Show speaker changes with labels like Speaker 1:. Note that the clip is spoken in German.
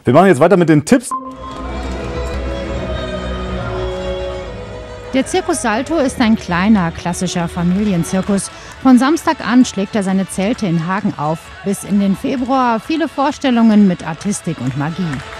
Speaker 1: Wir machen jetzt weiter mit den Tipps.
Speaker 2: Der Circus Salto ist ein kleiner, klassischer Familienzirkus. Von Samstag an schlägt er seine Zelte in Hagen auf. Bis in den Februar viele Vorstellungen mit Artistik und Magie.